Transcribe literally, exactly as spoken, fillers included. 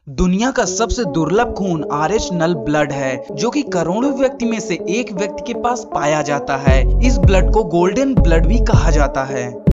दुनिया का सबसे दुर्लभ खून आर एच नल ब्लड है, जो कि करोड़ों व्यक्ति में से एक व्यक्ति के पास पाया जाता है। इस ब्लड को गोल्डन ब्लड भी कहा जाता है।